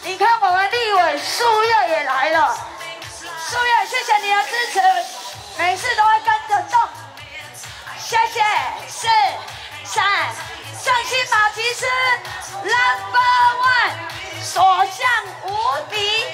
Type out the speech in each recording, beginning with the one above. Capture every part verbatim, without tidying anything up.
你看我们立委树叶也来了，树叶，谢谢你的支持，每次都会跟着动，谢谢。四、三，上新马骑士 Number One， 所向无敌，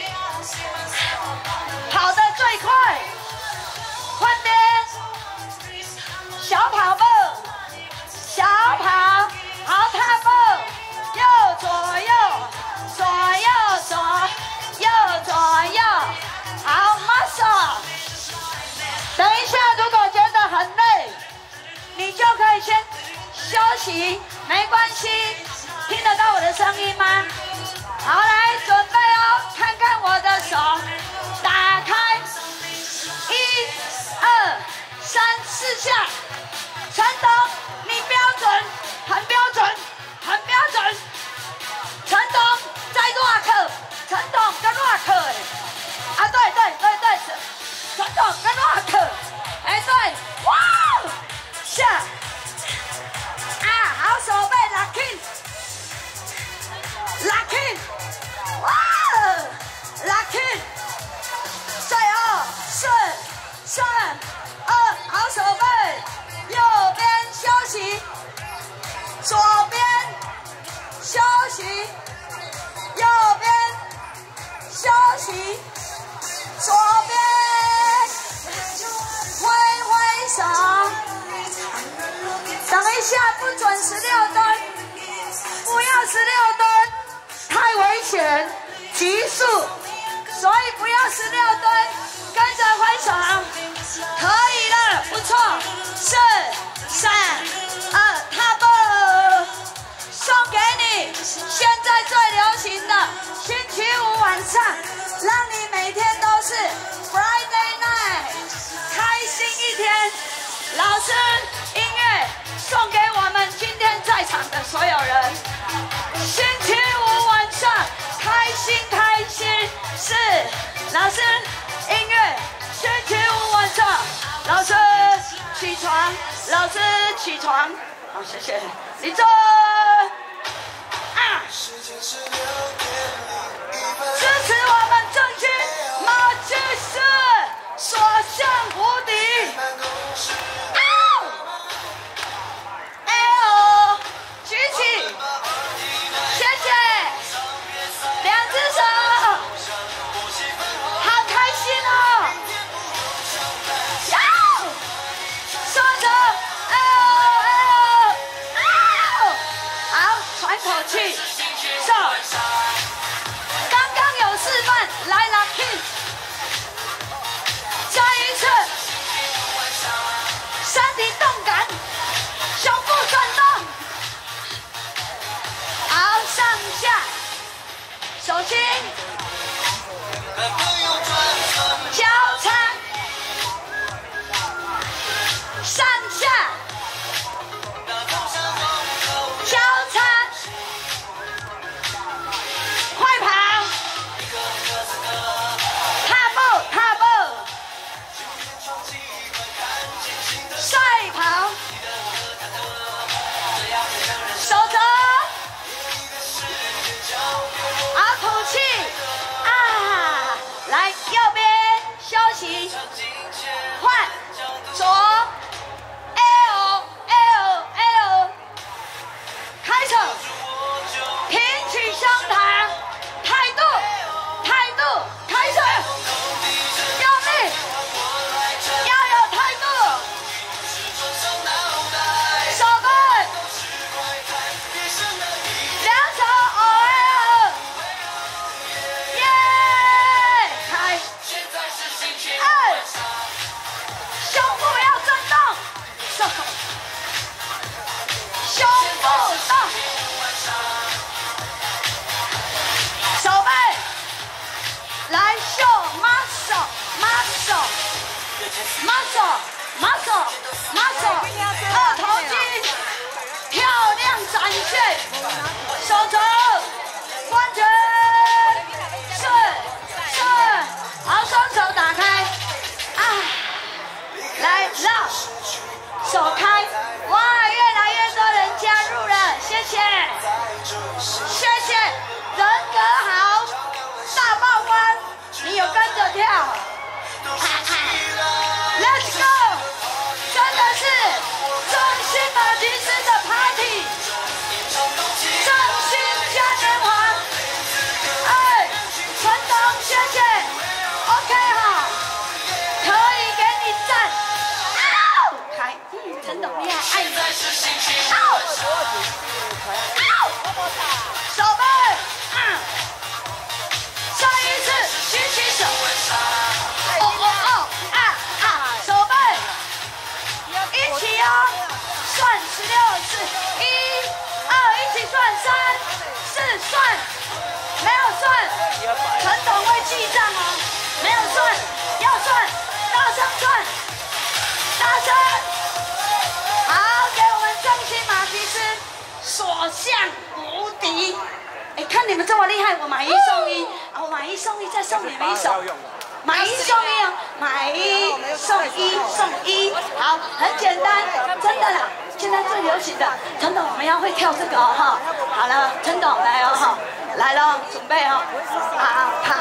跑得最快，换边，小跑步，小跑，好踏步，右左右。 左右左，右左右，好 muscle。等一下，如果觉得很累，你就可以先休息，没关系。听得到我的声音吗？好，来准备哦，看看我的手，打开，一、二、三、四下。陈董，你标准，很标准，很标准。陈董。 在 rock， 陈董跟 rock， 啊对对对对，陈董跟 rock， 哎对，哇，下，啊好手背 locking， locking， 哇 ，locking， 最后四三二，好手背，右边休息，左边休息。 右边休息，左边挥挥手。等一下，不准十六蹲，不要十六蹲，太危险，急速，所以不要十六蹲，跟着挥手，可以了，不错。四、三、二，踏步。 送给你，现在最流行的星期五晚上，让你每天都是 Friday night， 开心一天。老师，音乐送给我们今天在场的所有人。星期五晚上，开心开心。是，老师，音乐，星期五晚上，老师起床，老师起床。好，谢谢，立正。 支持我们正军马骑士，所向无敌。哦，哎呦，举起，谢谢，两只手，好开心哦。哟，说着，哎呦哎呦，哦，好，喘口气。 刚刚有示范，来 locking， 再一次，身体动感，胸部转动，好，上下，手心，交叉，上下。 换左 L L L， 开手，挺起胸膛，态度态度，开手，用力，要有态度，手背，两手 O L， 耶，开。 二，胸部要震动，手，胸部动，手背，来秀 muscle muscle muscle muscle muscle， 二头肌漂亮展现，手肘，关节。 好，双手打开，啊，来绕，手开，哇，越来越多人加入了，谢谢，谢谢，人格好， 相无敌。哎，看你们这么厉害，我买一送一，啊，我买一送一，再送你们一首。买一送一哦，买一送一送一，好，很简单，真的啦。现在最流行的，陈董我们要会跳这个哦哈。好了，陈董来哦哈，来了，准备哦，好好。